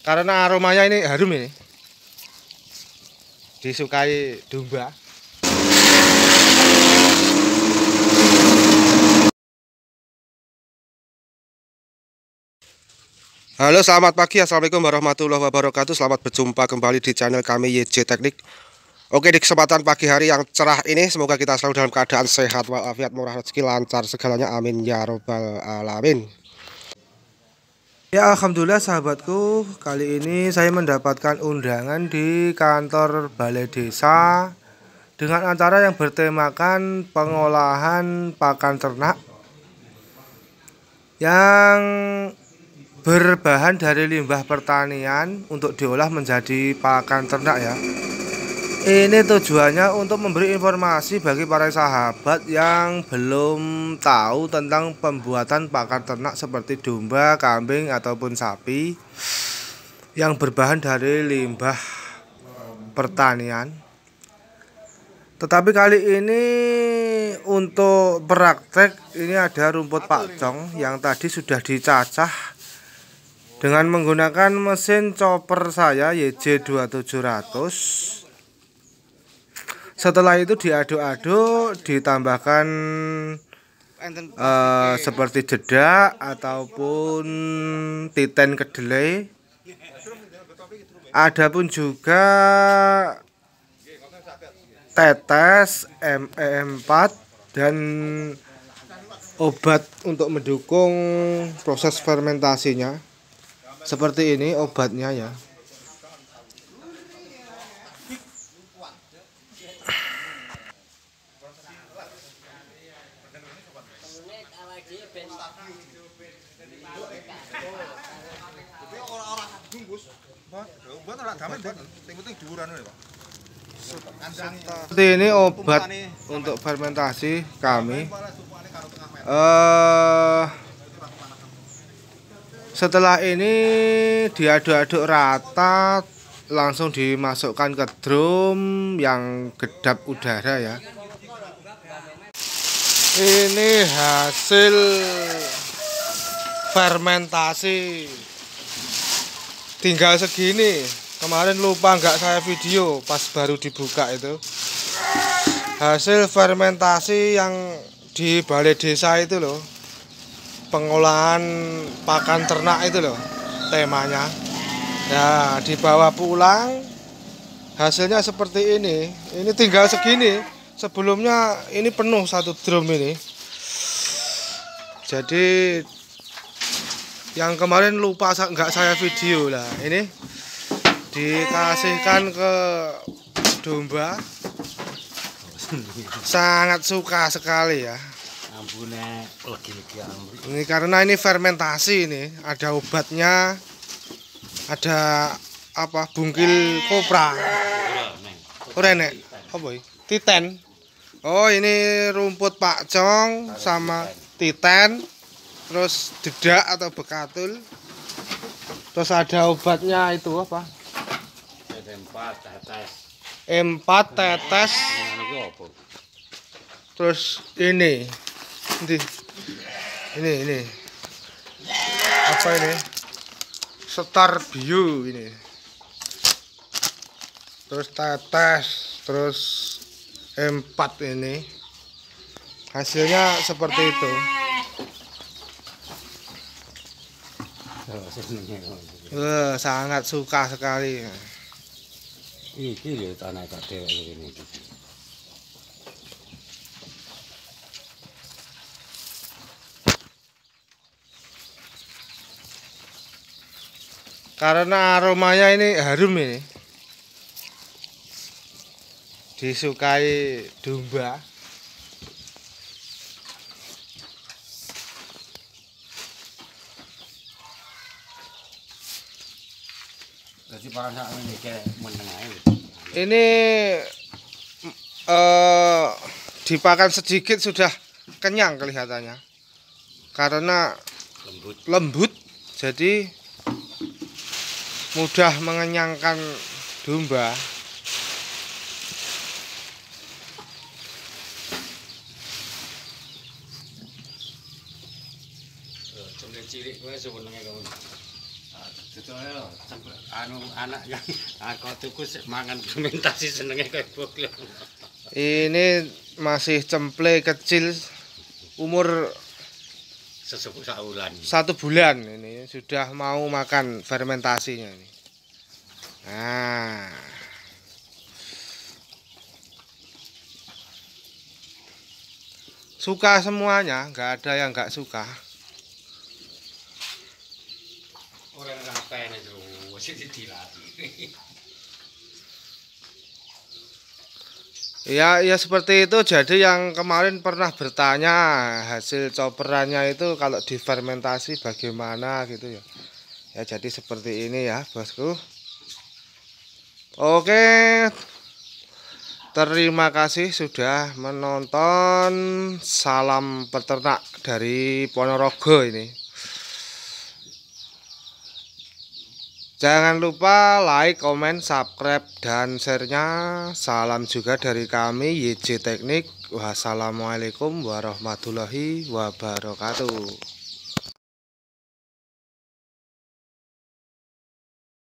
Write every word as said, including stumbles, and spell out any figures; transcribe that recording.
Karena aromanya ini harum ini. Disukai domba. Halo, selamat pagi, assalamualaikum warahmatullahi wabarakatuh. Selamat berjumpa kembali di channel kami Y J Teknik. Oke, di kesempatan pagi hari yang cerah ini, semoga kita selalu dalam keadaan sehat walafiat, murah rezeki, lancar segalanya, amin ya robbal alamin. Ya, alhamdulillah sahabatku, kali ini saya mendapatkan undangan di kantor balai desa dengan acara yang bertemakan pengolahan pakan ternak yang berbahan dari limbah pertanian untuk diolah menjadi pakan ternak ya. Ini tujuannya untuk memberi informasi bagi para sahabat yang belum tahu tentang pembuatan pakan ternak seperti domba, kambing ataupun sapi yang berbahan dari limbah pertanian. Tetapi kali ini untuk praktek ini ada rumput pakcong yang tadi sudah dicacah dengan menggunakan mesin chopper saya Y J dua tujuh ratus. Setelah itu diaduk-aduk, ditambahkan uh, seperti dedak ataupun titen kedelai. Adapun juga tetes M E empat dan obat untuk mendukung proses fermentasinya. Seperti ini obatnya ya. Seperti ini obat untuk fermentasi kami. Uh, setelah ini diaduk-aduk rata, langsung dimasukkan ke drum yang kedap udara ya. Ini hasil fermentasi. Tinggal segini. Kemarin lupa nggak saya video pas baru dibuka itu. Hasil fermentasi yang di balai desa itu loh. Pengolahan pakan ternak itu loh temanya. Ya, dibawa pulang. Hasilnya seperti ini. Ini tinggal segini. Sebelumnya ini penuh satu drum ini. Jadi yang kemarin lupa nggak saya video lah. Ini dikasihkan ke domba. Sangat suka sekali ya. Ini karena ini fermentasi ini, ada obatnya, ada apa bungkil kopra, renek, apa ini? Titen. Oh, ini rumput pakcong sama titen, terus dedak atau bekatul, terus ada obatnya itu apa? empat tetes. Terus ini. Ini, ini, ini, apa ini? Star Bio ini. Terus tetes, terus empat ini. Hasilnya seperti itu. Wah, sangat suka sekali. Iki lho tanah kadhe ngene iki. Karena aromanya ini harum ini. Disukai domba. Jadi pakan sak ngene iki meneng ae. Ini eh dipakan sedikit sudah kenyang kelihatannya. Karena lembut. Lembut jadi mudah mengenyangkan domba. Cilik kowe sewenenge kamu. Soalnya anu anak yang aku tuku mangan fermentasi senenge kayak bok. Ini masih cemple kecil umur Sesepuh saulan. satu bulan ini sudah mau makan fermentasinya ini. Nah, suka semuanya, nggak ada yang nggak suka. Orang ngapain itu sih dilatih. Ya, ya seperti itu. Jadi yang kemarin pernah bertanya hasil coperannya itu kalau difermentasi bagaimana gitu ya. Ya jadi seperti ini ya, bosku. Oke. Terima kasih sudah menonton. Salam peternak dari Ponorogo ini. Jangan lupa like, komen, subscribe, dan share-nya. Salam juga dari kami Y J Teknik. Wassalamualaikum warahmatullahi wabarakatuh.